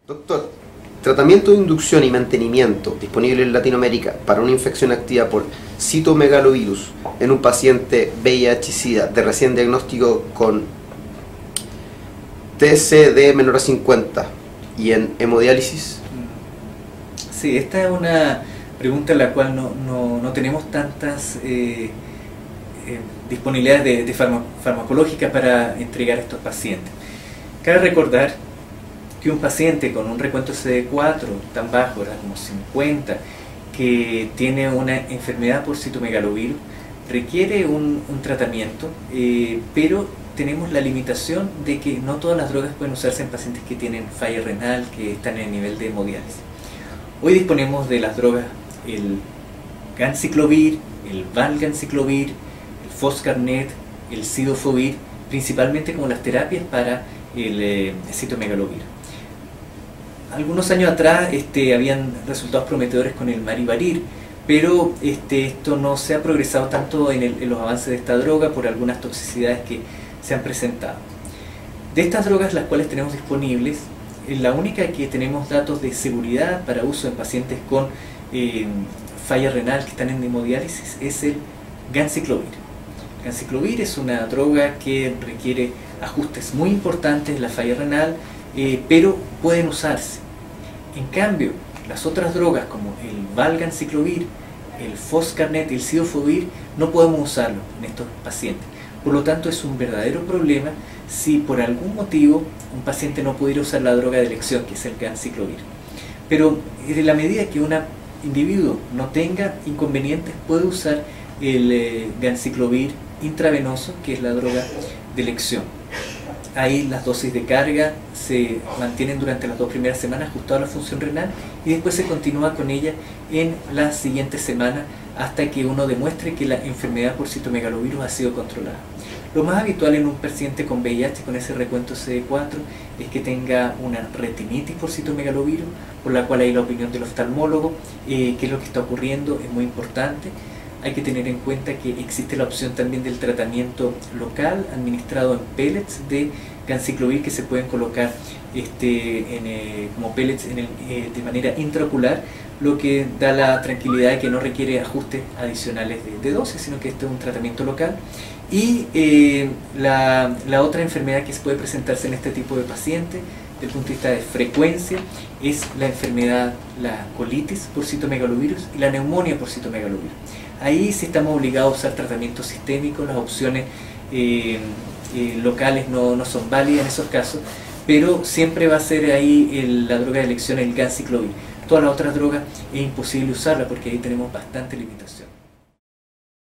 Doctor, tratamiento de inducción y mantenimiento disponible en Latinoamérica para una infección activa por citomegalovirus en un paciente VIH-Sida de recién diagnóstico con TCD menor a 50 y en hemodiálisis. Sí, esta es una pregunta en la cual no tenemos tantas disponibilidades de farmacológicas para entregar a estos pacientes. Cabe recordar que un paciente con un recuento CD4 tan bajo, era como 50, que tiene una enfermedad por citomegalovirus, requiere un tratamiento, pero tenemos la limitación de que no todas las drogas pueden usarse en pacientes que tienen falla renal, que están en el nivel de hemodiálisis. Hoy disponemos de las drogas, el ganciclovir, el valganciclovir, el foscarnet, el cidofovir, principalmente como las terapias para el citomegalovirus. Algunos años atrás habían resultados prometedores con el marivarir, pero esto no se ha progresado tanto en los avances de esta droga por algunas toxicidades que se han presentado. De estas drogas, las cuales tenemos disponibles, la única que tenemos datos de seguridad para uso en pacientes con falla renal que están en hemodiálisis es el ganciclovir. Ganciclovir es una droga que requiere ajustes muy importantes en la falla renal, pero pueden usarse. En cambio, las otras drogas como el valganciclovir, el foscarnet y el cidofovir no podemos usarlo en estos pacientes. Por lo tanto, es un verdadero problema si por algún motivo un paciente no pudiera usar la droga de elección, que es el ganciclovir. Pero en la medida que un individuo no tenga inconvenientes, puede usar el ganciclovir intravenoso, que es la droga de elección. Ahí las dosis de carga se mantienen durante las 2 primeras semanas ajustado a la función renal y después se continúa con ella en la siguiente semana hasta que uno demuestre que la enfermedad por citomegalovirus ha sido controlada. Lo más habitual en un paciente con VIH con ese recuento CD4 es que tenga una retinitis por citomegalovirus, por la cual hay la opinión del oftalmólogo, qué es lo que está ocurriendo, es muy importante. Hay que tener en cuenta que existe la opción también del tratamiento local administrado en pellets de ganciclovir que se pueden colocar como pellets de manera intraocular, lo que da la tranquilidad de que no requiere ajustes adicionales de dosis, sino que este es un tratamiento local. Y la otra enfermedad que se puede presentarse en este tipo de pacientes, desde el punto de vista de frecuencia, es la enfermedad, la colitis por citomegalovirus y la neumonía por citomegalovirus. Ahí sí estamos obligados a usar tratamientos sistémicos, las opciones locales no son válidas en esos casos, pero siempre va a ser ahí la droga de elección el ganciclovir. Todas las otras drogas es imposible usarla porque ahí tenemos bastante limitación.